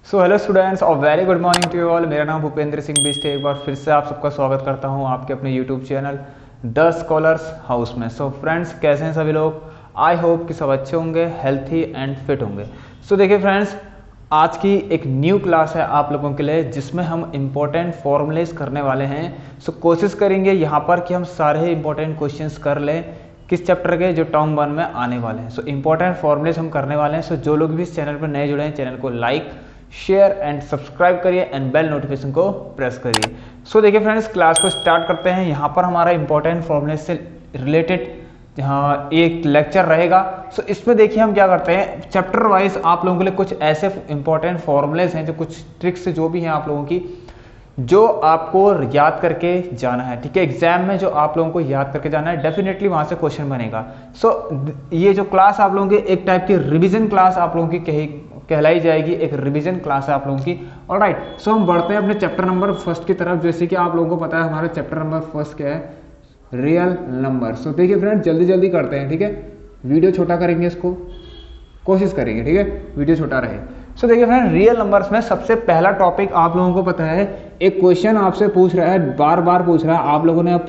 सो hello students और very good morning to you all. मेरा नाम भूपेंद्र सिंह बिष्ट है। एक बार फिर से आप सबका स्वागत करता हूं आपके अपने YouTube channel the scholars house में। सो फ्रेंड्स, कैसे हैं सभी लोग? आई होप कि सब अच्छे होंगे, हेल्थी एंड फिट होंगे। सो देखिए फ्रेंड्स, आज की एक न्यू क्लास है आप लोगों के लिए जिसमें हम इम्पोर्टेंट फॉर्मूलेज करने वाले हैं। सो कोशिश करेंगे यहाँ पर कि हम सारे इंपॉर्टेंट क्वेश्चंस कर लें किस चैप्टर के, जो टर्म 1 में आने वाले हैं। सो इंपॉर्टेंट फॉर्मूलेज हम करने वाले हैं। सो जो लोग भी इस चैनल पर नए जुड़े हैं, चैनल को लाइक शेयर एंड सब्सक्राइब करिए एंड बेल नोटिफिकेशन को प्रेस करिए। सो देखिए फ्रेंड्स, क्लास को स्टार्ट करते हैं। यहाँ पर हमारा इंपॉर्टेंट फॉर्मूलेज से रिलेटेड यहाँ एक लेक्चर रहेगा। सो इसमें देखिए हम क्या करते हैं, चैप्टर वाइज आप लोगों के लिए कुछ ऐसे इंपॉर्टेंट फॉर्मूलेज हैं, जो कुछ ट्रिक्स जो भी हैं आप लोगों की, जो आपको याद करके जाना है। ठीक है, एग्जाम में जो आप लोगों को याद करके जाना है, डेफिनेटली वहां से क्वेश्चन बनेगा। सो ये जो क्लास आप लोगों की एक टाइप की रिवीजन क्लास आप लोगों की कहलाई जाएगी, एक रिवीजन क्लास है आप लोगों की। ऑलराइट, सो हम बढ़ते हैं अपने चैप्टर नंबर फर्स्ट की तरफ। जैसे कि आप लोगों को पता है हमारा चैप्टर नंबर फर्स्ट क्या है, रियल नंबर। सो देखिए फ्रेंड, जल्दी जल्दी करते हैं। ठीक है, वीडियो छोटा करेंगे, इसको कोशिश करेंगे। ठीक है, वीडियो छोटा रहे। सो देखिए फ्रेंड, रियल नंबर्स में सबसे पहला टॉपिक आप लोगों को पता है, एक क्वेश्चन आपसे पूछ रहा है, बार बार पूछ रहा है। आप लोगों ने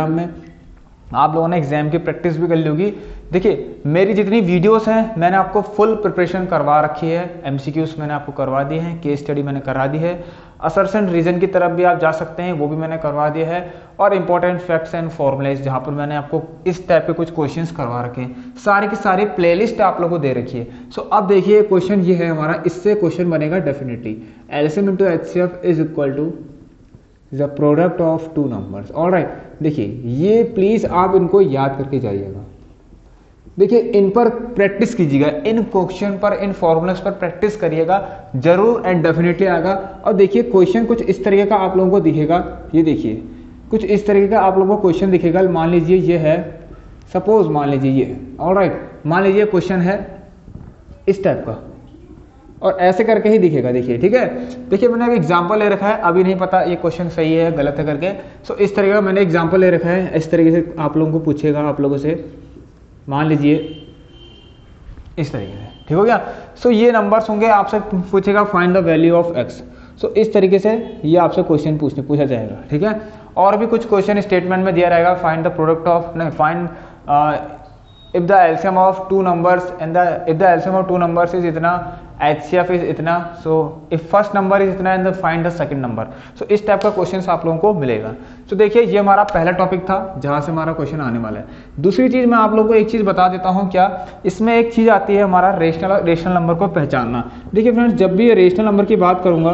एग्जाम की प्रैक्टिस भी कर ली होगी। देखिए, मेरी जितनी वीडियोस हैं मैंने आपको फुल प्रिपरेशन करवा रखी है। एमसीक्यूज मैंने आपको करवा दिए हैं, केस स्टडी मैंने करा दी है, असर्शन रीजन की तरफ भी आप जा सकते हैं, वो भी मैंने करवा दिया है, और इंपॉर्टेंट फैक्ट्स एंड फॉर्मुलेज जहां पर मैंने आपको इस टाइप के कुछ क्वेश्चंस करवा रखे हैं। सारे की सारी प्लेलिस्ट आप लोगों को दे रखी है। सो अब देखिए, क्वेश्चन ये है हमारा, इससे क्वेश्चन बनेगा definitely, LCM into HCF is equal to the product of two numbers. Alright, देखिए ये प्लीज आप इनको याद करके जाइएगा। देखिए, इन पर प्रैक्टिस कीजिएगा, इन क्वेश्चन पर, इन फॉर्मूलास पर प्रैक्टिस करिएगा, जरूर एंड डेफिनेटली आएगा। और देखिए, क्वेश्चन कुछ इस तरीके का आप लोगों को दिखेगा। ये देखिए, कुछ इस तरीके का आप लोगों को क्वेश्चन दिखेगा। मान लीजिए ये है, सपोज मान लीजिए ये, ऑलराइट, मान लीजिए क्वेश्चन है इस टाइप का, और ऐसे करके ही दिखेगा। देखिए, ठीक है, देखिए मैंने अभी एग्जांपल ले रखा है, अभी नहीं पता ये क्वेश्चन सही है गलत है करके। सो इस तरीके का मैंने एग्जांपल ले रखा है, इस तरीके से आप लोगों को पूछेगा, आप लोगों से मान लीजिए इस तरीके से, ठीक हो गया। सो ये नंबर्स होंगे, आपसे पूछेगा find the value of X. So इस तरीके से ये आपसे क्वेश्चन पूछा जाएगा। ठीक है, और भी कुछ क्वेश्चन स्टेटमेंट में दिया रहेगा, फाइंड द प्रोडक्ट ऑफ, नहीं, find if the LCM of two numbers and if the LCM of two numbers is इतना, HCF is इतना, so if first number is इतना and find the second number। so इस type का question आप लोगों को मिलेगा। so देखिए, ये हमारा पहला टॉपिक था जहां से हमारा क्वेश्चन आने वाला है। दूसरी चीज मैं आप लोगों को एक चीज बता देता हूं, क्या इसमें एक चीज आती है हमारा रेशनल नंबर को पहचानना। देखिए फ्रेंड्स, जब भी रेशनल नंबर की बात करूंगा,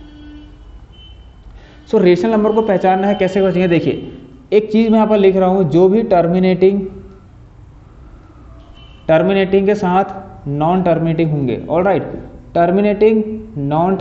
सो रेशनल नंबर को पहचानना है, कैसे बचेंगे। देखिए, एक चीज मैं यहाँ पर लिख रहा हूं, जो भी टर्मिनेटिंग के साथ नॉन टर्मिनेटिंग होंगे। Alright, terminating, non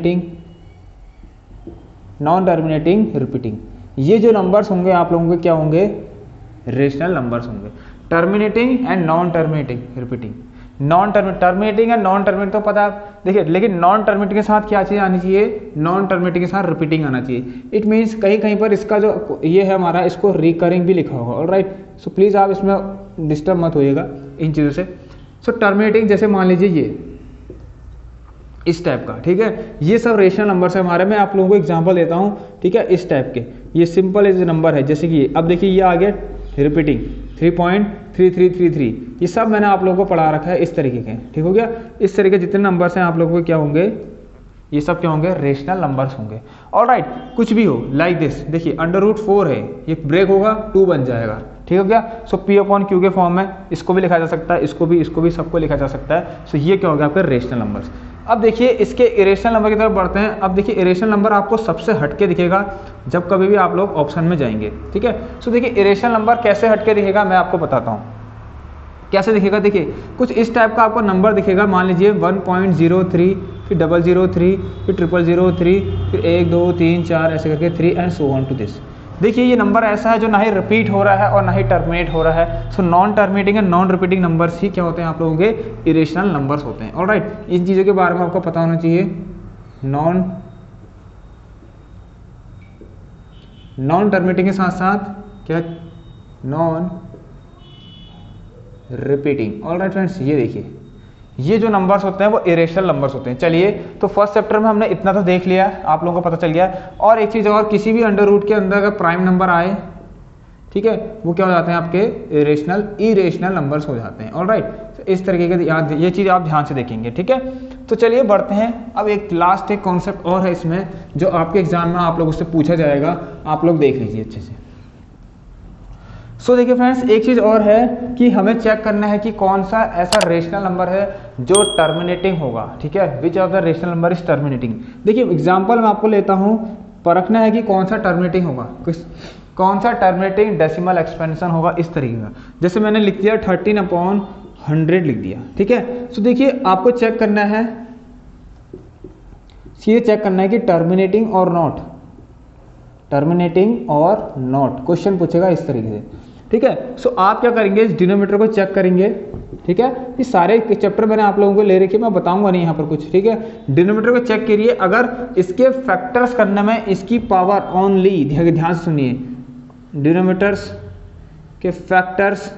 terminating, repeating, ये जो नंबर्स होंगे आप लोगों के क्या होंगे, रेशनल नंबर्स होंगे। Terminating and non terminating, repeating, terminating and non terminating तो पता है। देखिए, लेकिन नॉन टर्मिनेटिंग के साथ क्या चीज आनी चाहिए, नॉन टर्मिनेटिंग के साथ रिपीटिंग आना चाहिए। इट मीन्स कहीं कहीं पर इसका जो ये है हमारा, इसको रिकरिंग भी लिखा होगा। ऑलराइट, सो प्लीज आप इसमें डिस्टर्ब मत होइएगा इन चीजों से। सो टर्मिनेटिंग, जैसे मान लीजिए ये इस टाइप का, ठीक है, ये सब रेशनल नंबर है हमारे। मैं आप लोगों को एग्जांपल देता हूं, ठीक है, इस टाइप के, ये सिंपल एज नंबर है, जैसे कि ये, अब देखिए ये आ गया रिपीटिंग 3.3333, ये सब मैंने आप लोगों को पढ़ा रखा है इस तरीके के, ठीक हो गया। इस तरीके जितने नंबर्स हैं आप लोगों को क्या होंगे, ये सब क्या होंगे, रेशनल नंबर्स होंगे। ऑलराइट, कुछ भी हो लाइक दिस, देखिए √4 है, ये ब्रेक होगा 2 बन जाएगा, ठीक हो गया। सो P/Q के फॉर्म में इसको भी लिखा जा सकता है, इसको भी सबको लिखा जा सकता है। सो ये क्या हो गया आपके रेशनल नंबर्स। अब देखिए, इसके इरेशनल नंबर की तरफ बढ़ते हैं। अब देखिए, इरेशनल नंबर आपको सबसे हटके दिखेगा जब कभी भी आप लोग ऑप्शन में जाएंगे, ठीक है। सो देखिए, इरेशनल नंबर कैसे हटके दिखेगा मैं आपको बताता हूँ कैसे दिखेगा। देखिए, कुछ इस टाइप का आपको नंबर दिखेगा, मान लीजिए 1.03, फिर 003, फिर 0003, फिर 1 2 3 4 ऐसे करके 3 and so on to this. देखिए, ये नंबर ऐसा है जो ना ही रिपीट हो रहा है और ना ही टर्मिनेट हो रहा है। So non terminating and non repeating numbers ही क्या होते हैं आप लोगों के, इरेशनल नंबर्स होते हैं। ऑलराइट, इन चीज़ों के बारे में आपको पता होना चाहिए। नॉन टर्मिनेटिंग के साथ साथ क्या, नॉन रिपीटिंग। ऑलराइट फ्रेंड्स, ये देखिए, ये जो नंबर्स होते हैं वो इरेशनल नंबर्स होते हैं। चलिए, तो फर्स्ट चैप्टर में हमने इतना तो देख लिया, आप लोगों को पता चल गया। और एक चीज़ और, किसी भी अंडर रूट के अंदर अगर प्राइम नंबर आए, ठीक है, वो क्या हो जाते हैं आपके इरेशनल नंबर्स हो जाते हैं। ऑलराइट, तो इस तरीके के ये चीज़ आप ध्यान से देखेंगे, ठीक है। तो चलिए बढ़ते हैं। अब एक लास्ट एक कॉन्सेप्ट और है इसमें जो आपके एग्जाम में आप लोगों से पूछा जाएगा, आप लोग देख लीजिए अच्छे से। सो देखिए फ्रेंड्स, एक चीज़ और है कि हमें चेक करना है कि कौन सा ऐसा रेशनल नंबर है जो टर्मिनेटिंग होगा, ठीक है, which of the rational number is terminating. देखिए एग्जाम्पल मैं आपको लेता हूँ, परखना है कि कौन सा टर्मिनेटिंग होगा, कौन सा टर्मिनेटिंग डेसिमल एक्सपेंशन होगा, इस तरीके का। जैसे मैंने लिख दिया 13/100 लिख दिया, ठीक है। सो देखिए आपको चेक करना है, ये चेक करना है कि टर्मिनेटिंग और नॉट, टर्मिनेटिंग और नॉट, क्वेश्चन पूछेगा इस तरीके से, ठीक है। सो आप क्या करेंगे, इस डिनोमिनेटर को चेक करेंगे, ठीक है। ये सारे चैप्टर मैंने आप लोगों को ले रखे, मैं बताऊंगा नहीं यहाँ पर कुछ, ठीक है। डिनोमिनेटर को चेक करिए, अगर इसके फैक्टर्स करने में इसकी पावर ओनली, ध्यान से सुनिए, डिनोमिनेटर्स के फैक्टर्स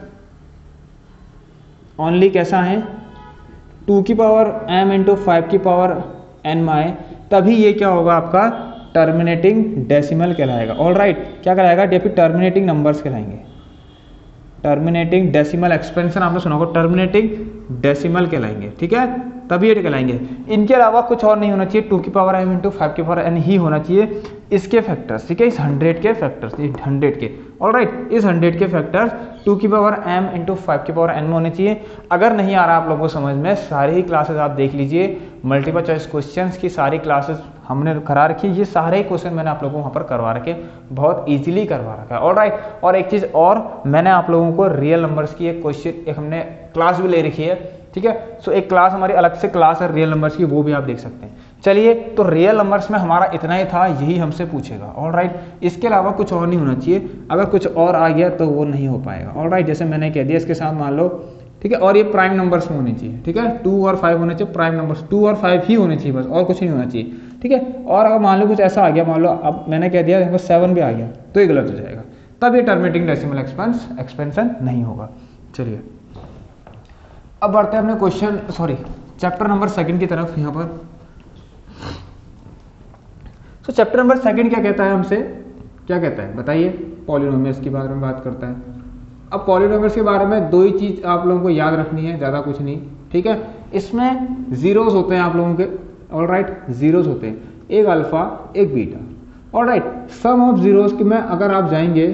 ओनली कैसा है, 2 की पावर m इंटू 5 की पावर n में आए, तभी ये क्या होगा आपका टर्मिनेटिंग डेसिमल कहलाएगा। ऑल राइट, क्या कहलाएगा, या फिर टर्मिनेटिंग नंबर्स कहलाएंगे, टर्मिनेटिंग डेसिमल एक्सपेंशन आपने सुना होगा, टर्मिनेटिंग डेसिमल कहलाएंगे, ठीक है, तभी ये कहलाएंगे। इनके अलावा कुछ और नहीं होना चाहिए, 2 की पावर m इंटू 5 की पावर n ही होना चाहिए इसके फैक्टर्स, ठीक है, इस 100 के फैक्टर्स, 100 के, ऑलराइट, इस 100 के फैक्टर्स 2 की पावर m इंटू 5 की पावर n में होने चाहिए। अगर नहीं आ रहा आप लोगों को समझ में, सारी ही क्लासेस आप देख लीजिए, मल्टीपल चॉइस क्वेश्चंस की सारी क्लासेस हमने करा रखी है, ये सारे क्वेश्चन मैंने आप लोगों को वहाँ पर करवा रखे, बहुत इजीली करवा रखा है। ऑलराइट, और एक चीज़ और, मैंने आप लोगों को रियल नंबर्स की एक क्वेश्चन, एक हमने क्लास भी ले रखी है, ठीक है। सो एक क्लास हमारी अलग से क्लास है रियल नंबर्स की, वो भी आप देख सकते हैं। चलिए, तो रियल नंबर्स में हमारा इतना ही था, यही हमसे पूछेगा। ऑलराइट, इसके अलावा कुछ और नहीं होना चाहिए, अगर कुछ और आ गया तो वो नहीं हो पाएगा। ऑलराइट, जैसे मैंने कह दिया, इसके साथ मान लो, ठीक है, और ये प्राइम नंबर्स में होने चाहिए, ठीक है, 2 और 5 होने चाहिए, प्राइम नंबर्स 2 और 5 ही होने चाहिए बस, और कुछ नहीं होना चाहिए, ठीक है। और अगर मान लो कुछ ऐसा आ गया, मान लो अब मैंने कह दिया 7 भी आ गया, तो ये गलत हो जाएगा, तब ये टर्मिनेटिंग डेसिमल एक्सपेंशन नहीं होगा। चलिए अब बढ़ते हैं अपने क्वेश्चन, सॉरी, चैप्टर नंबर 2 की तरफ। यहाँ पर तो चैप्टर नंबर 2 क्या कहता है हमसे, क्या कहता है बताइए, पॉलिनोमियल्स के बारे में बात करता है। अब पॉलिनोमियल्स के बारे में 2 ही चीज आप लोगों को याद रखनी है, ज़्यादा कुछ नहीं, ठीक है। इसमें जीरोस होते हैं आप लोगों के, ऑलराइट, जीरोस होते हैं, एक अल्फा एक beta. Alright, sum of zeros में अगर आप जाएंगे,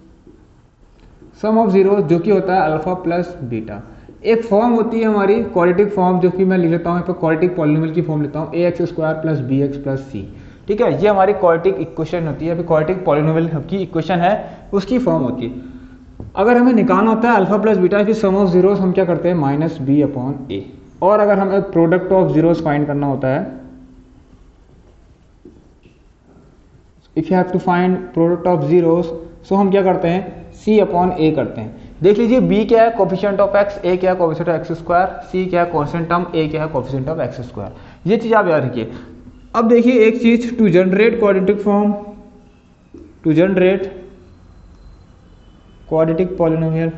सम ऑफ जीरोस जो कि होता है अल्फा प्लस बीटा, एक फॉर्म होती है हमारी क्वाड्रेटिक फॉर्म, जो कि मैं लिख लेता हूँ यहाँ पर क्वाड्रेटिक पॉलिनोमियल की फॉर्म लेता हूँ, ax² plus bx plus c, ठीक है। ये हमारी क्वाड्रेटिक इक्वेशन होती है, क्वाड्रेटिक पॉलिनोमियल की इक्वेशन है, उसकी फॉर्म होती है। अगर हमें निकालना होता है अल्फा प्लस बीटा की सम ऑफ जीरोस, हम क्या करते हैं -b/a। और अगर हमें प्रोडक्ट ऑफ जीरोस फाइंड करना होता है, if you have to find product of zeros, so हम क्या करते हैं c/a करते हैं। देख लीजिए, b क्या है, कोफिशिएंट ऑफ x, a क्या है, कोफिशिएंट ऑफ x², c क्या है, कांस्टेंट टर्म, a क्या है, कोफिशिएंट ऑफ x²। ये चीज आप याद रखिए। अब देखिए एक चीज, to generate quadratic form, to generate quadratic polynomial,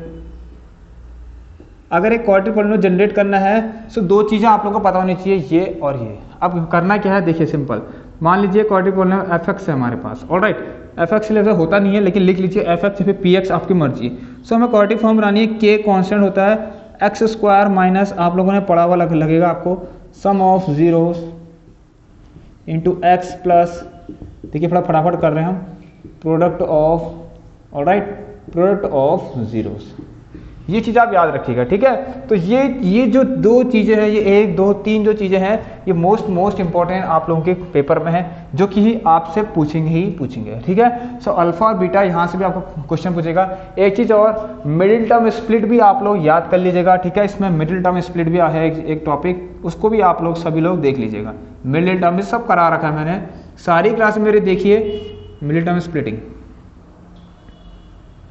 अगर एक क्वाड्रेटिक पॉलिनोमियल जनरेट करना है तो 2 चीजें आप लोगों को पता होनी चाहिए, ये और ये। अब करना क्या है, देखिए सिंपल, मान लीजिए क्वाड्रेटिक पॉलिनोमियल f(x) है हमारे पास, ऑलराइट, f(x) ऐसा होता नहीं है, लेकिन लिख लीजिए f(x) फिर px, आपकी मर्जी। सो हमें क्वाड्रेटिक फॉर्म बनानी है, k कांस्टेंट होता है, x² माइनस, आप लोगों ने पढ़ा हुआ लगेगा आपको, sum of zeros into x plus, देखिए फटाफट कर रहे हैं हम, product of, alright, product of zeros. ये चीज आप याद रखिएगा, ठीक है। तो ये जो 2 चीजें हैं, ये 1 2 3 जो चीजें हैं, ये मोस्ट इंपॉर्टेंट आप लोगों के पेपर में है, जो कि आपसे पूछेंगे ही पूछेंगे, ठीक है। सो अल्फा और बीटा, यहाँ से भी आपको क्वेश्चन पूछेगा। एक चीज और, मिडिल टर्म स्प्लिट भी आप लोग याद कर लीजिएगा, ठीक है। इसमें मिडिल टर्म स्प्लिट भी है एक टॉपिक, उसको भी आप लोग सभी लोग देख लीजिएगा। मिडिल टर्म भी सब करा रखा है मैंने, सारी क्लास मेरे देखिए, middle term splitting,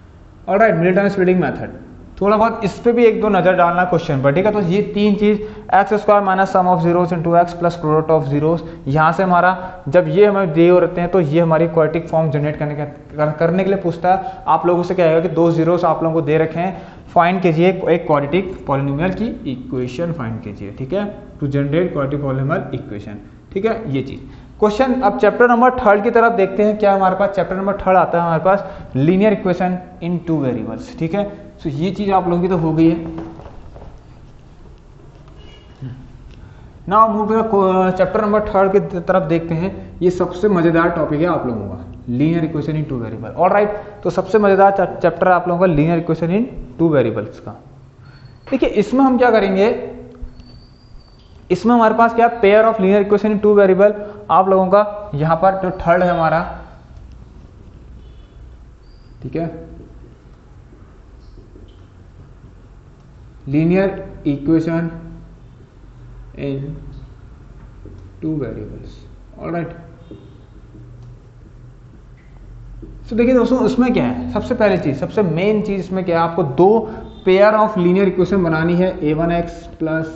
alright, middle term splitting method, थोड़ा बहुत इस पे भी 1-2 नजर डालना क्वेश्चन पर, ठीक है। तो ये 3 चीज x square minus sum of zeros into x plus product of zeros. यहाँ से हमारा जब ये हमें दिए रहते हैं तो ये हमारी क्वाड्रेटिक फॉर्म जनरेट करने के लिए पूछता है। आप लोगों से क्या आएगा कि दो जीरोस आप लोगों को दे रखे हैं, फाइंड कीजिए एक क्वाड्रेटिक पॉलिनोमियल की इक्वेशन फाइंड कीजिए, ठीक है, to generate quadratic polynomial equation, ठीक है, ये चीज। क्वेश्चन अब चैप्टर नंबर 3 की तरफ देखते हैं। क्या हमारे पास चैप्टर नंबर 3 आता है हमारे पास लीनियर इक्वेशन इन 2 वेरिएबल्स, ठीक है। सो ये चीज आप लोगों की तो हो गई है। नाउ मूव चैप्टर नंबर 3 की तरफ देखते हैं। ये सबसे मजेदार टॉपिक है आप लोगों का, linear equation in 2 variable. Alright, तो सबसे मजेदार चैप्टर है आप लोगों का लीनियर इक्वेशन इन 2 वेरिएबल्स का। देखिए इसमें हम क्या करेंगे, इसमें हमारे पास क्या pair of linear equation in 2 variable. आप लोगों का यहां पर जो थर्ड है हमारा, ठीक है, linear equation in 2 variables. Alright, तो देखिए दोस्तों उसमें क्या है, सबसे पहले चीज, सबसे मेन चीज इसमें क्या है, आपको दो पेयर ऑफ लीनियर इक्वेशन बनानी है, a1x plus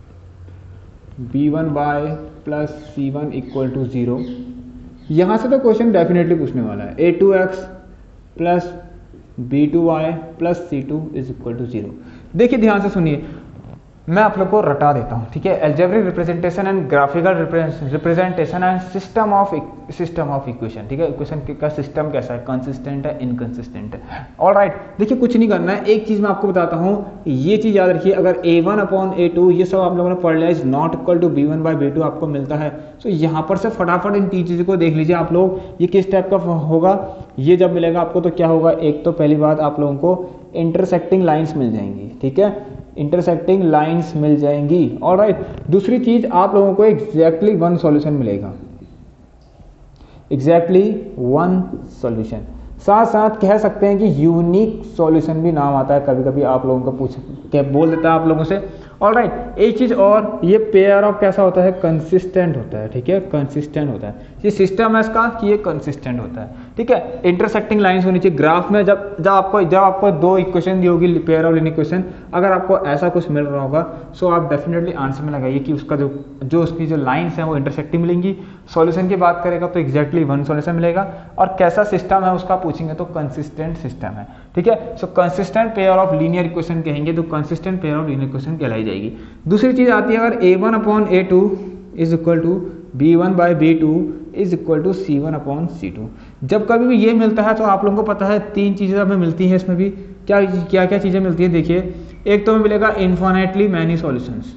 b1y plus c1 equal to 0। यहां से तो क्वेश्चन डेफिनेटली पूछने वाला है, a2x plus b2y plus c2 is equal to 0। देखिए ध्यान से सुनिए, मैं आप लोग को रटा देता हूं, ठीक है। Algebraic representation and graphical representation and system of equation, ठीक है। इक्वेशन का सिस्टम कैसा है, कंसिस्टेंट है, इनकंसिस्टेंट है। ऑलराइट, देखिए कुछ नहीं करना है, एक चीज मैं आपको बताता हूं, ये चीज याद रखिए, अगर a1 अपॉन a2 ये सब आप लोगों ने पढ़ लिया, is not equal to b1 by b2 आपको मिलता है। तो यहां पर से फटाफट इन तीन चीजों को देख लीजिए आप लोग, ये किस टाइप का होगा। ये जब मिलेगा आपको तो क्या होगा, एक तो पहली बात आप लोगों को इंटरसेक्टिंग लाइन्स मिल जाएंगी, ठीक है, इंटरसेक्टिंग लाइंस मिल जाएंगी। ऑलराइट, दूसरी चीज आप लोगों को एग्जैक्टली वन सॉल्यूशन मिलेगा, एग्जैक्टली वन सॉल्यूशन। साथ साथ कह सकते हैं कि यूनिक सॉल्यूशन भी नाम आता है, कभी कभी आप लोगों को पूछ के बोल देता है आप लोगों से। ऑलराइट, एक चीज और, ये पेयर ऑफ कैसा होता है, कंसिस्टेंट होता है, ठीक है, कंसिस्टेंट होता है। ये सिस्टम है इसका कि ये कंसिस्टेंट होता है, ठीक है। इंटरसेक्टिंग लाइंस होनी चाहिए ग्राफ में। जब आपको दो इक्वेशन दी होगी, पेयर ऑफ लीनियर इक्वेशन, अगर आपको ऐसा कुछ मिल रहा होगा, सो आप डेफिनेटली आंसर में लगाइए कि उसका जो उसकी जो लाइंस है वो इंटरसेक्टिंग मिलेंगी। सॉल्यूशन की बात करेगा तो एग्जैक्टली वन सॉल्यूशन मिलेगा, और कैसा सिस्टम है उसका पूछेंगे तो कंसिस्टेंट सिस्टम है, ठीक है। So consistent pair of linear equation कहेंगे तो consistent pair of linear equation कहलाई जाएगी। दूसरी चीज आती है, अगर a1 upon a2 is equal to b1 by b2 is equal to c1 upon c2। जब कभी भी ये मिलता है तो आप लोगों को पता है तीन चीजें हमें मिलती हैं इसमें भी। क्या क्या चीजें मिलती है, देखिए, एक तो हमें मिलेगा infinitely many solutions,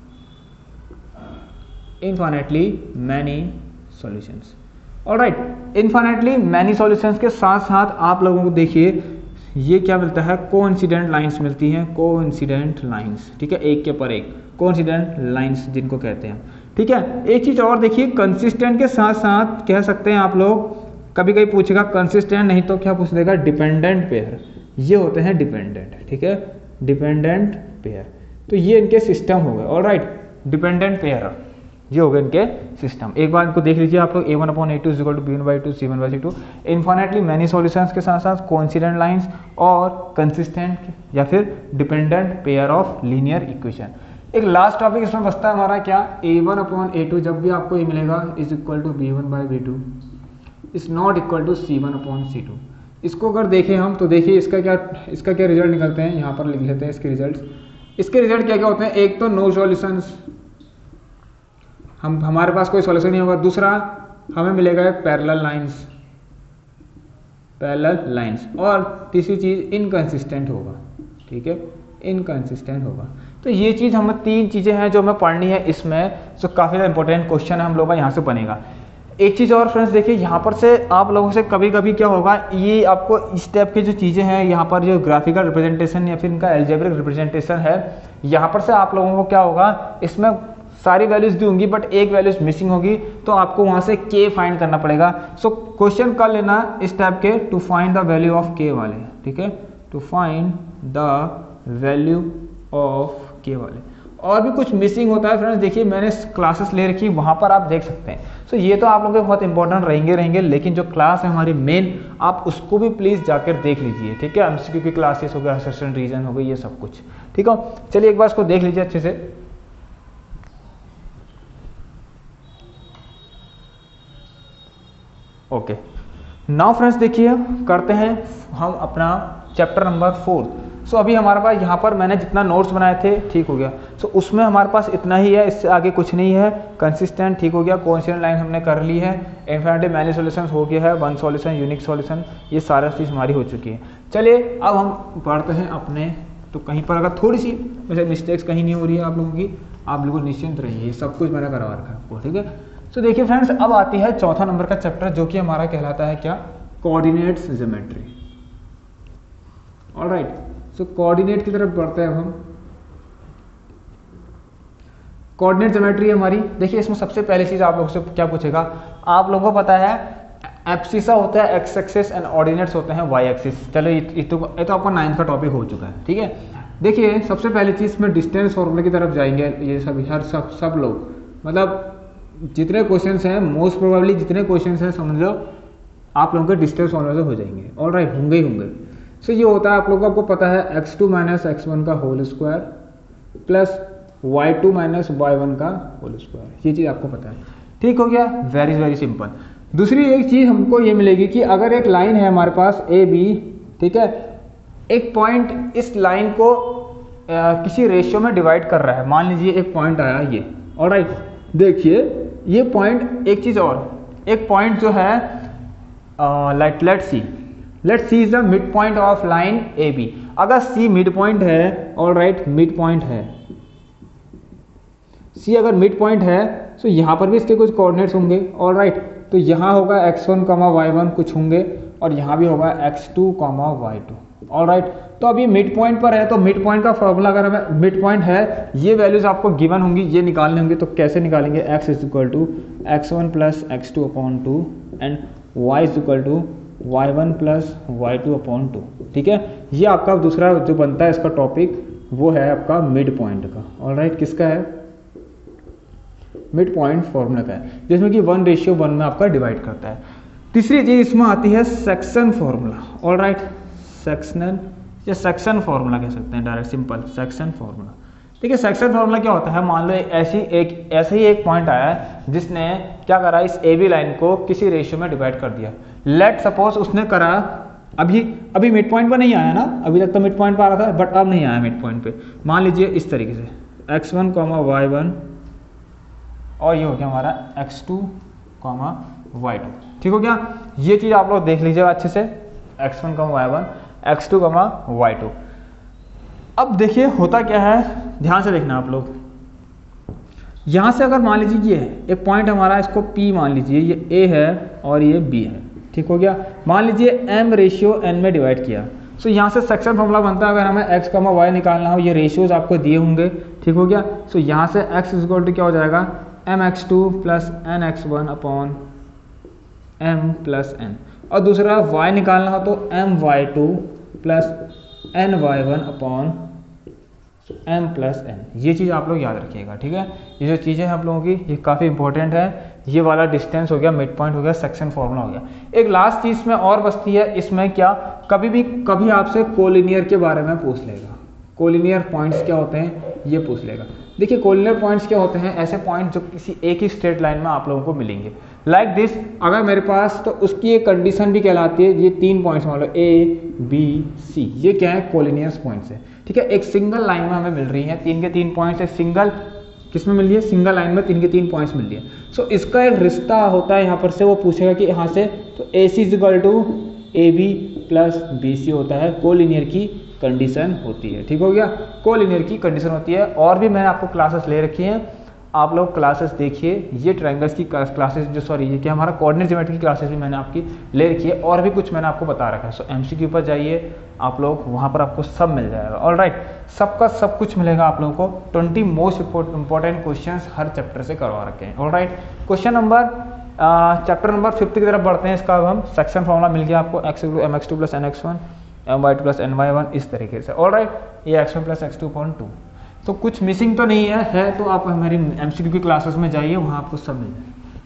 infinitely many solutions. Alright, infinitely many solutions के साथ साथ आप लोगों को देखिए ये क्या मिलता है, कोइंसिडेंट लाइंस मिलती हैं, कोइंसिडेंट लाइंस, ठीक है, एक के ऊपर एक, कोइंसिडेंट लाइंस जिनको कहते हैं, ठीक है। एक चीज और देखिए, कंसिस्टेंट के साथ साथ कह सकते हैं आप लोग, कभी कभी पूछेगा कंसिस्टेंट नहीं तो क्या पूछ देगा, डिपेंडेंट पेयर, ये होते हैं डिपेंडेंट, ठीक है, डिपेंडेंट पेयर। तो ये इनके सिस्टम हो गए। ऑलराइट, डिपेंडेंट पेयर ये हो गए इनके सिस्टम। एक बार इनको देख लीजिए आप लोग, a1 upon a2 is equal to b1 by 2 c1 by c2। Infinitely many solutions के साथ साथ कोइंसिडेंट लाइंस और कंसिस्टेंट या फिर dependent pair of linear equation. एक लास्ट टॉपिक इसमें बचता है हमारा क्या, a1 अपॉन a2 जब भी आपको ये मिलेगा is equal to b1 by b2 is not equal to c1 upon c2। इसको अगर देखें हम तो देखिए इसका क्या रिजल्ट निकलते हैं, यहाँ पर लिख लेते हैं इसके रिजल्ट। इसके रिजल्ट क्या क्या होते हैं, एक तो नो सॉल्यूशंस, हमारे पास कोई सॉल्यूशन नहीं होगा। दूसरा हमें मिलेगा पैरेलल लाइंस, और तीसरी चीज इनकंसिस्टेंट होगा, ठीक है, इनकंसिस्टेंट होगा। तो ये चीज हमें तीन चीजें हैं जो हमें पढ़नी है इसमें। सो काफी इंपॉर्टेंट क्वेश्चन है हम लोगों का यहाँ से बनेगा। एक चीज और फ्रेंड्स देखिए, यहाँ पर से आप लोगों से कभी कभी क्या होगा, ये आपको इस टाइप की जो चीजें हैं, यहाँ पर जो ग्राफिकल रिप्रेजेंटेशन या फिर इनका अलजेब्रिक रिप्रेजेंटेशन है, यहाँ पर से आप लोगों को क्या होगा, इसमें सारी वैल्यूज दी होंगी बट एक वैल्यूज मिसिंग होगी, तो आपको वहां से k फाइंड करना पड़ेगा। सो क्वेश्चन कर लेना इस टाइप के, to find the value of k वाले, ठीक है, to find the value of k वाले। और भी कुछ मिसिंग होता है फ्रेंड्स, देखिए मैंने क्लासेस ले रखी, वहां पर आप देख सकते हैं। सो ये तो आप लोगों के बहुत इंपॉर्टेंट रहेंगे, लेकिन जो क्लास है हमारी मेन, आप उसको भी प्लीज जाकर देख लीजिए, ठीक है। एमसीक्यू की क्लासेस हो गया, असर्शन रीजन हो गई, ये सब कुछ, ठीक है। चलिए एक बार इसको देख लीजिए अच्छे से। ओके, नाउ फ्रेंड्स देखिए करते हैं हम अपना चैप्टर नंबर 4। सो अभी हमारे पास यहाँ पर मैंने जितना नोट्स बनाए थे ठीक हो गया। सो उसमें हमारे पास इतना ही है, इससे आगे कुछ नहीं है। कंसिस्टेंट ठीक हो गया, कोइंसिडेंट लाइन हमने कर ली है, इन्फिनिटी मैनी सॉल्यूशन हो गया है, वन सॉल्यूशन, यूनिक सॉल्यूशन, ये सारा चीज़ हमारी हो चुकी है। चलिए अब हम पढ़ते हैं अपने, तो कहीं पर अगर थोड़ी सी वैसे मिस्टेक्स कहीं नहीं हो रही है आप लोगों की, आप बिल्कुल निश्चिंत रहिए, सब कुछ मैंने करवा रखा है आपको, ठीक है। सो देखिए फ्रेंड्स, अब आती है चौथा नंबर का चैप्टर जो कि हमारा कहलाता है क्या, coordinates geometry. Alright, so coordinate की तरफ बढ़ते हैं अब हम। कोऑर्डिनेट ज्योमेट्री हमारी, देखिए इसमें सबसे पहली चीज आप लोगों से क्या पूछेगा, आप लोगों को पता है एब्सिसा होता है एक्स एक्सिस एंड ऑर्डिनेट्स होते हैं वाई एक्सिस। चलो ये तो आपका 9th का टॉपिक हो चुका है, ठीक है। देखिए सबसे पहली चीज में डिस्टेंस फॉर्मूले की तरफ जाएंगे, ये सभी हर सब लोग, मतलब जितने क्वेश्चंस हैं मोस्ट प्रोबेबली जितने क्वेश्चंस हैं समझ लो आप लोगों के डिस्टेंस फॉर्मूले से हो जाएंगे। ऑलराइट, होंगे ही होंगे। सो ये होता है आप लोगों को आपको पता है x2 माइनस x1 का whole square plus y2 minus y1 का होल स्क्वायर, ये चीज़ आपको पता है, ठीक हो गया, वेरी सिंपल। दूसरी एक चीज़ हमको ये मिलेगी कि अगर एक लाइन है हमारे पास ए बी, ठीक है, एक पॉइंट इस लाइन को किसी रेशियो में डिवाइड कर रहा है, मान लीजिए एक पॉइंट आया ये। ऑलराइट, देखिए ये पॉइंट, एक चीज़ और, एक पॉइंट जो है let's C is the mid point of line A B. अगर सी मिड पॉइंट है, ऑलराइट मिड पॉइंट है, सी अगर मिड पॉइंट है तो यहाँ पर भी इसके कुछ कोऑर्डिनेट्स होंगे। ऑलराइट, तो यहाँ होगा x1, y1 कुछ होंगे और यहाँ भी होगा x2, y2। ऑलराइट, तो अभी मिड पॉइंट पर है तो मिड पॉइंट का फॉर्मूला, अगर हमें मिड पॉइंट है, ये वैल्यूज आपको गिवन होंगी, ये निकालने होंगे। तो कैसे निकालेंगे, x is equal to x1 plus x2 upon 2 and y is equal to y1 plus y2 upon 2, ठीक है। ये आपका दूसरा जो बनता है इसका टॉपिक, वो है आपका मिड पॉइंट का। ऑलराइट, किसका है, मिड पॉइंट फॉर्मूला का है, जिसमें कि 1:1 में आपका डिवाइड करता है। तीसरी चीज इसमें आती है सेक्शन फॉर्मूला। ऑलराइट, सेक्शनल या सेक्शन फॉर्मूला कह सकते हैं, डायरेक्ट सिंपल सेक्शन फॉर्मूला। ठीक है, सेक्शन फॉर्मूला क्या होता है, मान लो ऐसे ही एक पॉइंट आया है जिसने क्या करा, इस ए बी लाइन को किसी रेशियो में डिवाइड कर दिया। लेट सपोज उसने करा, अभी मिड पॉइंट पर नहीं आया ना, अभी तक तो मिड पॉइंट पर आ रहा था बट अब नहीं आया मिड पॉइंट पे। मान लीजिए इस तरीके से x1, y1 और ये हो गया हमारा x2, y2, ठीक हो गया। ये चीज आप लोग देख लीजिएगा अच्छे से, x1, y1, x2, y2। अब देखिए होता क्या है, ध्यान से देखना आप लोग। यहां से अगर मान लीजिए ये एक पॉइंट हमारा, इसको P मान लीजिए, ये A है और ये B है, ठीक हो गया। मान लीजिए m/n में डिवाइड किया, सो यहाँ से सेक्शन फॉर्मूला बनता है, अगर हमें x, y निकालना हो, ये रेशियोज आपको दिए होंगे, ठीक हो गया। सो यहाँ से x इज इक्वल टू क्या हो जाएगा, mx2 plus nx1 upon m plus n, और दूसरा y निकालना हो तो my2 plus ny1 upon m plus n। ये चीज़ आप लोग याद रखिएगा, ठीक है। ये जो चीज़ें हैं आप लोगों की, ये काफ़ी इंपॉर्टेंट है। ये वाला डिस्टेंस हो गया, मिड पॉइंट हो गया, सेक्शन फॉर्मूला हो गया। एक लास्ट चीज़ में और बचती है, इसमें क्या, कभी आपसे कोलिनियर के बारे में पूछ लेगा। कोलिनियर पॉइंट्स क्या होते हैं ये पूछ लेगा। देखिए कोलिनियर पॉइंट्स क्या होते हैं, ऐसे पॉइंट जो किसी एक ही स्ट्रेट लाइन में आप लोगों को मिलेंगे, लाइक दिस। अगर मेरे पास, तो उसकी एक कंडीशन भी कहलाती है, ये 3 पॉइंट्स मान लो A, B, C, ये क्या है, कोलिनियर पॉइंट्स है, ठीक है। एक सिंगल लाइन में हमें मिल रही है 3 के 3 पॉइंट्स, सिंगल किसमें मिल रही है, सिंगल लाइन में 3 के 3 पॉइंट्स मिल रही है। सो इसका एक रिश्ता होता है यहाँ पर से, वो पूछेगा कि यहाँ से, तो AC is equal to AB plus BC होता है, कोलिनियर की कंडीशन होती है, ठीक हो गया, कोलिनियर की कंडीशन होती है। और भी मैंने आपको क्लासेस ले रखी हैं, आप लोग क्लासेस देखिए, ये ट्रायंगल्स की क्लासेस जो, सॉरी ये क्या हमारा कोऑर्डिनेट ज्योमेट्री की क्लासेस भी मैंने आपकी ले रखी है, और भी कुछ मैंने आपको बता रखा है। सो MCQ पर जाइए आप लोग, वहाँ पर आपको सब मिल जाएगा। ऑलराइट, सबका सब कुछ मिलेगा आप लोगों को। 20 मोस्ट इंपॉर्टेंट क्वेश्चन हर चैप्टर से करवा रखे हैं। Alright, question number chapter number 5 की तरफ बढ़ते हैं। इसका अब हम सेक्शन फॉर्मूला मिल गया आपको, x mx2 plus nx1 my2 plus ny1, इस तरीके से। ऑलराइट, ये x1 प्लस x2 अपॉन 2। तो कुछ मिसिंग तो नहीं है तो आप हमारी MCQ की क्लासेस में जाइए, वहां आपको सब मिल जाए,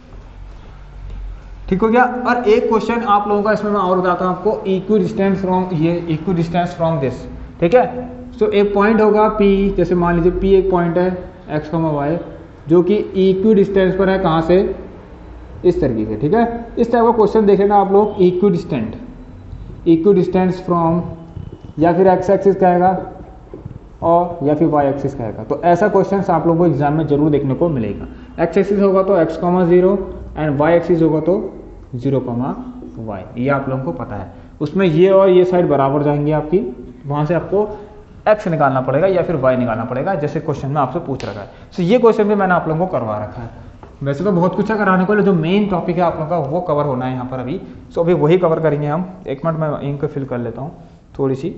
ठीक हो गया। और एक क्वेश्चन आप लोगों का इसमें मैं और बताता हूं आपको, इक्वी डिस्टेंस फ्रॉम, ये इक्वी डिस्टेंस फ्रॉम दिस, ठीक है। सो एक पॉइंट होगा P, जैसे मान लीजिए P एक पॉइंट है x, y, जो कि इक्वी डिस्टेंस पर है, कहाँ से, इस तरीके से, ठीक है। इस टाइप का क्वेश्चन देख लेना आप लोग। इक्विडिस्टेंस फ्रॉम, या फिर एक्स एक्सिस कहेगा और या फिर वाई एक्सिस कहेगा। तो ऐसा क्वेश्चन आप लोगों को एग्जाम में जरूर देखने को मिलेगा। एक्स एक्सिस होगा तो x, 0 एंड वाई एक्सिस होगा तो 0, y, ये आप लोगों को पता है। उसमें ये और ये साइड बराबर जाएंगे आपकी, वहां से आपको x निकालना पड़ेगा या फिर y निकालना पड़ेगा, जैसे क्वेश्चन में आपसे पूछ रखा है। तो ये क्वेश्चन भी मैंने आप लोगों को करवा रखा है। वैसे तो बहुत कुछ है कराने को, जो मेन टॉपिक है आप लोगों का वो कवर होना है यहाँ पर अभी। सो अभी वही कवर करेंगे हम। एक मिनट मैं इंक फिल कर लेता हूँ थोड़ी सी।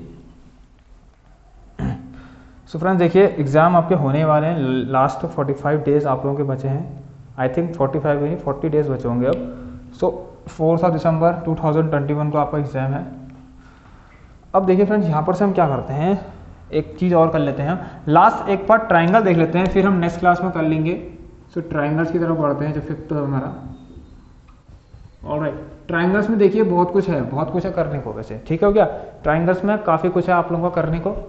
सो फ्रेंड्स देखिए, एग्जाम आपके होने वाले हैं। लास्ट 45 डेज आप लोगों के बचे हैं। आई थिंक 45 नहीं 40 डेज बचे होंगे अब। सो 4 दिसंबर 2021 को आपका एग्जाम है। अब देखिए फ्रेंड्स, यहाँ पर से हम क्या करते हैं, एक चीज़ और कर लेते हैं। लास्ट एक बार ट्राइंगल देख लेते हैं, फिर हम नेक्स्ट क्लास में कर लेंगे। सो ट्राइंगल्स की तरफ बढ़ते हैं, जो 5th है हमारा। ऑलराइट, ट्राइंगल्स में देखिए बहुत कुछ है करने को वैसे, ठीक है हो गया। ट्राइंगल्स में काफ़ी कुछ है आप लोगों को करने को।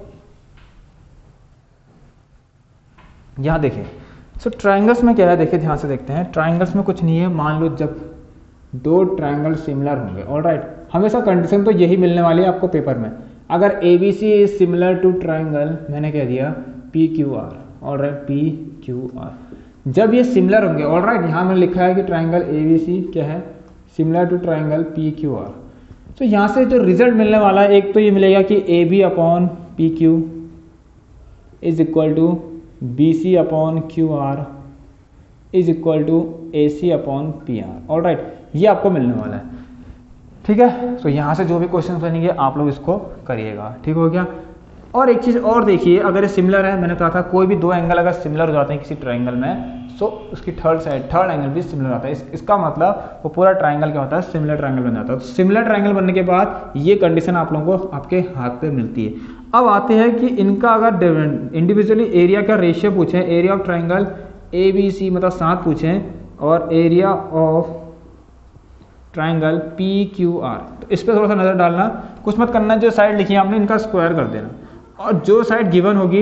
यहाँ देखिए, सो ट्राइंगल्स में क्या है, देखिए ध्यान से देखते हैं। ट्राइंगल्स में कुछ नहीं है। मान लो जब दो ट्राइंगल सिमिलर होंगे, ऑलराइट, हमेशा कंडीशन तो यही मिलने वाली है आपको पेपर में। अगर ABC is similar to triangle, मैंने कह दिया PQR, ऑलराइट, PQR, जब ये सिमिलर होंगे, ऑलराइट, यहाँ मैंने लिखा है कि ट्राइंगल ABC क्या है, सिमिलर टू ट्राइंगल PQR। तो यहाँ से जो रिजल्ट मिलने वाला है, एक तो ये मिलेगा कि AB upon PQ is equal to BC upon QR is equal to AC upon PR, alright, ये आपको मिलने वाला है, ठीक है। तो यहाँ से जो भी क्वेश्चन बनेंगे आप लोग इसको करिएगा, ठीक हो गया। और एक चीज़ और देखिए, अगर ये सिमिलर है, मैंने कहा था कोई भी दो एंगल अगर सिमिलर हो जाते हैं किसी ट्राइंगल में, सो उसकी थर्ड एंगल भी सिमिलर आता है। इसका मतलब वो पूरा ट्राइंगल क्या होता है, सिमिलर ट्राइंगल बन जाता है। तो सिमिलर ट्राइंगल बनने के बाद ये कंडीशन आप लोगों को आपके हाथ पे मिलती है। अब आते हैं कि इनका अगर इंडिविजुअली एरिया का रेशियो पूछें, एरिया ऑफ ट्राइंगल ABC मतलब 7 पूछें, और एरिया ऑफ ट्राइंगल PQR, तो इस पर थोड़ा सा नजर डालना, कुछ मत करना, जो साइड लिखी है आपने इनका स्क्वायर कर देना, और जो साइड गिवन होगी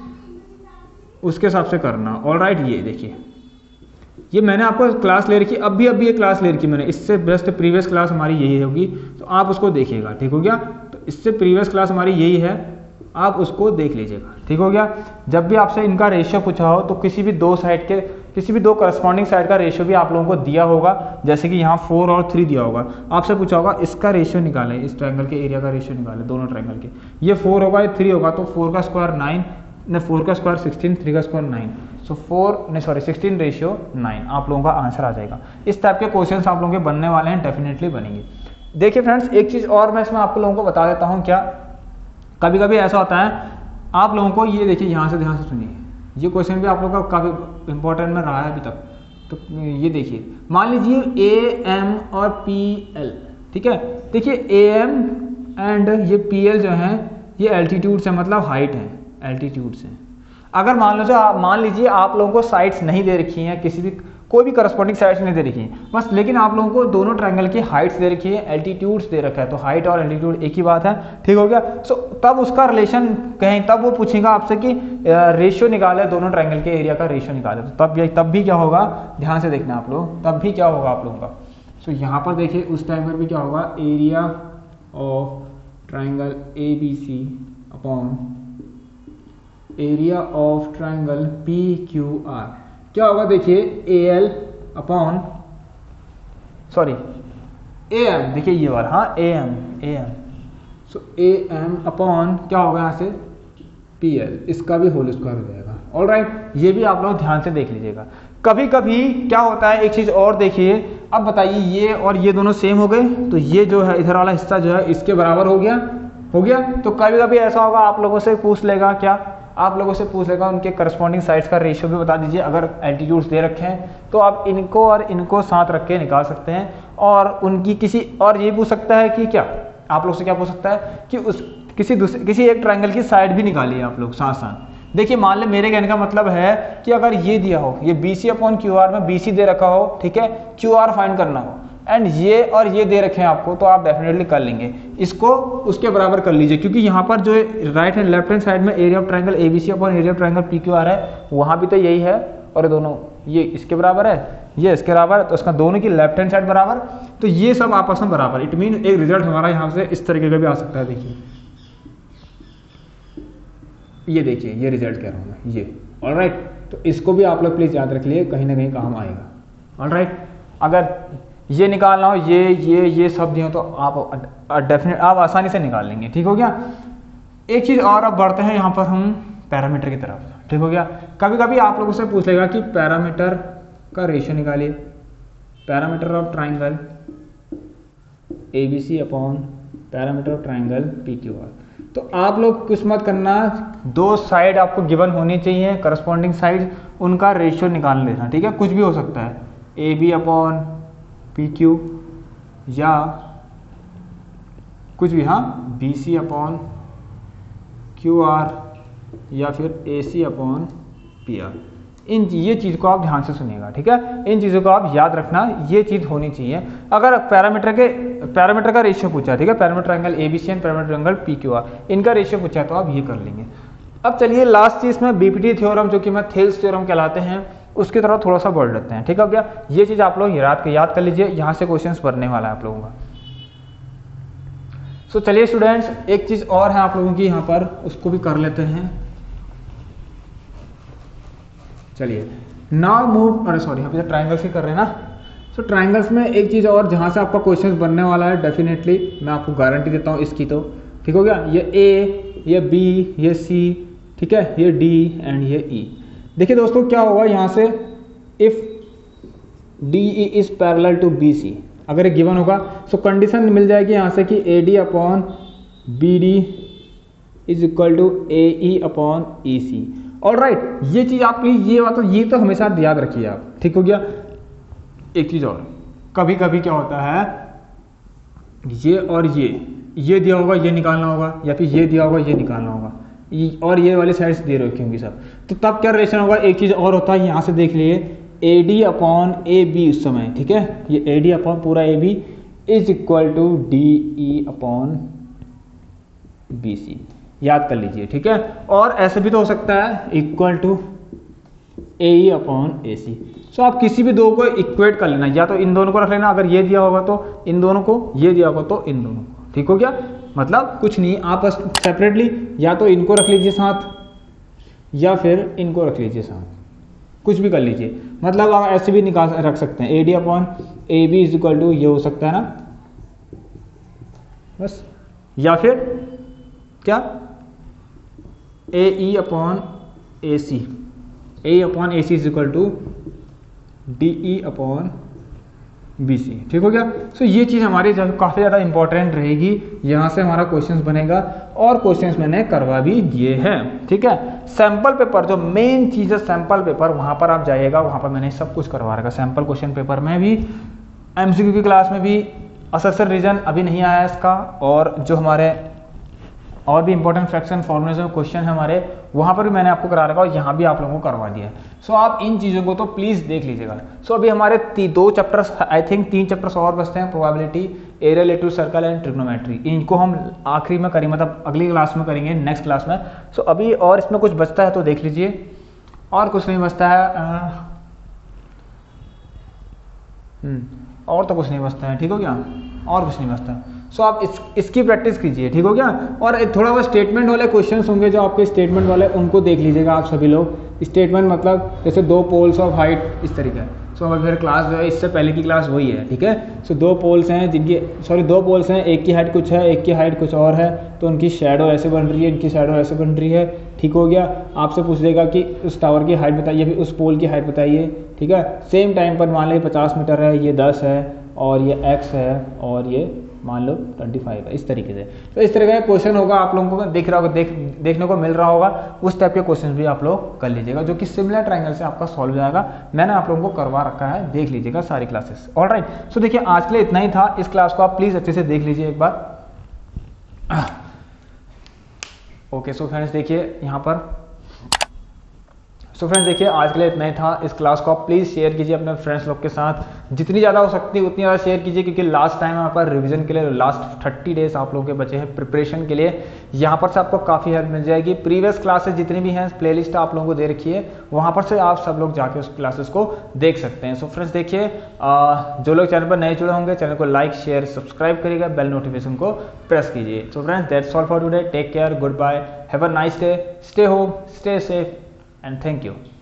उसके हिसाब से करना, ऑलराइट। ये देखिए, ये मैंने आपको क्लास ले रखी, अभी ये क्लास ले रखी मैंने, इससे बेस्ट प्रीवियस क्लास हमारी यही होगी, तो आप उसको देखिएगा, ठीक हो गया। तो इससे प्रीवियस क्लास हमारी यही है, आप उसको देख लीजिएगा, ठीक हो गया। जब भी आपसे इनका रेशियो पूछा हो तो किसी भी दो करस्पॉन्डिंग साइड का रेशियो भी आप लोगों को दिया होगा, जैसे कि यहाँ 4 और 3 दिया होगा, आपसे पूछा होगा इसका रेशियो निकालें, इस ट्रायंगल के एरिया का रेशियो निकालें, दोनों ट्रायंगल के। ये 4 होगा, ये 3 होगा, तो 4 का स्क्वायर 9, 4 का स्क्वायर 16, 3 का स्क्वायर 9, सो 16 रेशियो 9 आप लोगों का आंसर आ जाएगा। इस टाइप के क्वेश्चंस आप लोगों के बनने वाले हैं, डेफिनेटली बनेंगे। देखिए फ्रेंड्स, एक चीज़ और मैं इसमें आप लोगों को बता देता हूँ, क्या कभी कभी ऐसा होता है आप लोगों को, ये देखिए यहाँ से ध्यान से सुनिए, ये क्वेश्चन भी आप लोगों का काफ़ी इंपॉर्टेंट में रहा है अभी तक। तो ये देखिए, मान लीजिए AM और PL, ठीक है। देखिए AM एंड ये PL जो है ये एल्टीट्यूड से, मतलब हाइट है, एल्टीट्यूड से। अगर मान लीजिए आप लोगों को साइड्स नहीं दे रखी हैं, कोई भी करस्पॉन्डिंग साइड्स नहीं दे रखी है बस, लेकिन आप लोगों को दोनों ट्रायंगल की हाइट्स दे रखी है, एल्टीट्यूड्स दे रखा है, तो हाइट और एल्टीट्यूड एक ही बात है, ठीक हो गया। सो तब उसका रिलेशन कहें, तब वो पूछेगा आपसे कि रेशियो निकाले, दोनों ट्रायंगल के एरिया का रेशियो निकाले, तो तब भी क्या होगा, ध्यान से देखना आप लोग, तब भी क्या होगा आप लोगों का। सो यहाँ पर देखिए, उस टाइम पर भी क्या होगा, area of triangle ABC upon area of triangle PQR क्या होगा, देखिए AL अपॉन AM, देखिए ये वाला, हाँ AM, सो AM अपॉन क्या होगा यहाँ से PL, इसका भी होल स्क्वायर हो जाएगा, ऑलराइट। ये भी आप लोग ध्यान से देख लीजिएगा। कभी कभी क्या होता है, एक चीज और देखिए, अब बताइए ये और ये दोनों सेम हो गए, तो ये जो है इधर वाला हिस्सा जो है इसके बराबर हो गया। तो कभी कभी ऐसा होगा, आप लोगों से पूछ लेगा, क्या आप लोगों से पूछ लेगा उनके करस्पॉन्डिंग साइड्स का रेशियो भी बता दीजिए। अगर एल्टीट्यूड्स दे रखे हैं तो आप इनको और इनको साथ रख के निकाल सकते हैं, और उनकी और ये पूछ सकता है कि क्या, आप लोग से क्या पूछ सकता है कि किसी एक ट्रायंगल की साइड भी निकालिए आप लोग साथ साथ। देखिए मान ले, मेरे कहने का मतलब है कि अगर ये दिया हो, ये BC अपॉन QR में BC दे रखा हो, ठीक है, QR फाइंड करना हो, एंड ये और ये दे रखे हैं आपको, तो आप डेफिनेटली कर लेंगे, इसको उसके बराबर कर लीजिए, क्योंकि यहाँ पर जो right hand left hand side में area of triangle ABC upon area of triangle PQR है, वहाँ भी तो यही है, और दोनों ये इसके बराबर है, ये इसके बराबर, तो इसका दोनों की लेफ्ट हैंड साइड बराबर, तो ये सब आपस में बराबर। इट मीन एक रिजल्ट हमारा यहाँ से इस तरीके का भी आ सकता है। देखिए ये देखिए, ये रिजल्ट कह रहा हूँ मैं, ये। ऑलराइट, तो इसको भी आप लोग प्लीज याद रख लिए, कहीं ना कहीं काम आएगा। ऑलराइट, अगर ये निकालना हो, ये सब दिए तो आप डेफिनेट आप आसानी से निकाल लेंगे। ठीक हो गया। एक चीज और अब बढ़ते हैं यहाँ पर हम पैरामीटर की तरफ। ठीक हो गया। कभी कभी आप लोगों से पूछ लेगा कि पैरामीटर का रेशियो निकालिए, parameter of triangle ABC upon parameter of triangle PQR। तो आप लोग कुछ मत करना, दो साइड आपको गिवन होनी चाहिए, करस्पॉन्डिंग साइड, उनका रेशियो निकाल लेना। ठीक है, कुछ भी हो सकता है, AB अपॉन PQ या कुछ भी, हाँ, BC अपॉन QR या फिर AC अपॉन PR। ये चीज़ को आप ध्यान से सुनिएगा। ठीक है, इन चीज़ों को आप याद रखना, ये चीज़ होनी चाहिए। अगर पैरामीटर का रेशियो पूछा, ठीक है, parameter angle ABC and parameter angle PQR, इनका रेशियो पूछा तो आप ये कर लेंगे। अब चलिए लास्ट चीज़ में BPT थ्योरम, जो कि मैं थेल्स थ्योरम कहलाते हैं, उसकी तरफ थोड़ा सा बढ़ लेते हैं। ठीक है क्या, ये चीज़ आप लोग याद कर लीजिए, यहाँ से क्वेश्चन बनने वाला है आप लोगों का। सो चलिए स्टूडेंट्स, एक चीज़ और है आप लोगों की यहाँ पर, उसको भी कर लेते हैं। चलिए नाउ मूव, अरे सॉरी, यहाँ पे ट्राइंगल्स ही कर रहे हैं ना। सो ट्राइंगल्स में एक चीज़ और जहाँ से आपका क्वेश्चन बनने वाला है, डेफिनेटली मैं आपको गारंटी देता हूँ इसकी। तो ठीक हो गया, ये A, ये B, ये C, ठीक है, ये D एंड ये E। देखिए दोस्तों क्या होगा यहाँ से, if DE is parallel to BC, अगर ये गिवन होगा सो कंडीशन मिल जाएगी यहाँ से कि AD upon BD is equal to AE upon EC। Alright, ये चीज आप प्लीज, ये तो हमेशा याद रखिए आप। ठीक हो गया। एक चीज और, कभी कभी क्या होता है, ये और ये दिया होगा, ये निकालना होगा, या फिर ये दिया होगा, ये निकालना होगा, और ये वाली साइड्स दे रखी होंगी सब, तो तब क्या रिलेशन होगा। एक चीज और होता है, यहाँ से देख लिए, AD अपॉन AB उस समय, ठीक है, ये AD अपॉन पूरा AB is equal to DE upon BC, याद कर लीजिए। ठीक है, और ऐसे भी तो हो सकता है, equal to AE upon AC। So आप किसी भी दो को इक्वेट कर लेना, या तो इन दोनों को रख लेना, अगर ये दिया होगा तो इन दोनों को, ये दिया होगा तो इन दोनों को। ठीक हो गया, मतलब कुछ नहीं, आप बस सेपरेटली या तो इनको रख लीजिए साथ, या फिर इनको रख लीजिए साथ, कुछ भी कर लीजिए। मतलब आप ऐसे भी निकाल रख सकते हैं, AD upon AB is equal to, ये हो सकता है ना बस, या फिर क्या, AE upon AC, AE upon AC is equal to DE upon BC। ठीक हो गया। सो ये चीज़ हमारी काफ़ी ज़्यादा इंपॉर्टेंट रहेगी, यहाँ से हमारा क्वेश्चंस बनेगा, और क्वेश्चंस मैंने करवा भी दिए हैं। ठीक है, सैंपल पेपर जो मेन चीज़ है, सैंपल पेपर, वहाँ पर आप जाइएगा, वहाँ पर मैंने सब कुछ करवा रखा, सैंपल क्वेश्चन पेपर में भी, MCQ की क्लास में भी, असरसर रीजन अभी नहीं आया इसका, और जो हमारे और भी इंपॉर्टेंट फ्रैक्शन फॉर्मूले क्वेश्चन है हमारे, वहाँ पर भी मैंने आपको करा रखा, और यहाँ भी आप लोगों को करवा दिया है। सो आप इन चीज़ों को तो प्लीज़ देख लीजिएगा। सो अभी हमारे 2 चैप्टर्स, आई थिंक 3 चैप्टर्स और बचते हैं, probability, area relative circle and trigonometry. इनको हम आखिरी में करेंगे, मतलब अगली क्लास में करेंगे, नेक्स्ट क्लास में। सो अभी और इसमें कुछ बचता है तो देख लीजिए, और कुछ नहीं बचता है, और तो कुछ नहीं बचता है। ठीक हो गया, और कुछ नहीं बचता। सो आप इसकी प्रैक्टिस कीजिए। ठीक हो गया, और थोड़ा बहुत स्टेटमेंट वाले क्वेश्चंस होंगे, जो आपके स्टेटमेंट वाले, उनको देख लीजिएगा आप सभी लोग। स्टेटमेंट मतलब जैसे 2 पोल्स ऑफ हाइट, इस तरीके। सो अब फिर क्लास जो है, इससे पहले की क्लास वही है। ठीक है, सो 2 पोल्स हैं जिनकी, सॉरी 2 पोल्स हैं, एक की हाइट कुछ है, एक की हाइट कुछ और है, तो उनकी शेडो ऐसे बन रही है, इनकी शेडो ऐसे बन रही है। ठीक हो गया, आपसे पूछ देगा कि उस टावर की हाइट बताइए, फिर उस पोल की हाइट बताइए। ठीक है, सेम टाइम पर मान लीजिए 50 मीटर है, ये 10 है, और ये x है, और ये मान लो 25 है, इस तरीके से। तो इस तरह का क्वेश्चन होगा, आप लोगों को दिख रहा होगा, देखने को मिल रहा होगा, उस टाइप के क्वेश्चन भी आप लोग कर लीजिएगा, जो कि सिमिलर ट्रायंगल से आपका सॉल्व हो जाएगा। मैंने आप लोगों को करवा रखा है, देख लीजिएगा सारी क्लासेस। ऑलराइट, सो देखिए आज के लिए इतना ही था। इस क्लास को आप प्लीज अच्छे से देख लीजिए एक बार। ओके, सो फ्रेंड्स देखिए यहाँ पर, सो फ्रेंड्स देखिए, आज के लिए इतना ही था। इस क्लास को आप प्लीज़ शेयर कीजिए अपने फ्रेंड्स लोग के साथ, जितनी ज़्यादा हो सकती है उतनी ज़्यादा शेयर कीजिए, क्योंकि लास्ट टाइम यहाँ पर रिवीजन के लिए लास्ट 30 डेज आप लोगों के बचे हैं प्रिपरेशन के लिए। यहाँ पर से आपको काफ़ी हेल्प मिल जाएगी। प्रीवियस क्लासेस जितनी भी हैं प्लेलिस्ट आप लोगों को दे रखी है, वहाँ पर से आप सब लोग जाके उस क्लासेस को देख सकते हैं। सो फ्रेंड्स देखिए, जो लोग चैनल पर नए जुड़े होंगे चैनल को लाइक शेयर सब्सक्राइब करिएगा, बेल नोटिफिकेशन को प्रेस कीजिए। So friends that's all for today, take care, good bye, have a nice day, stay home, stay safe and thank you.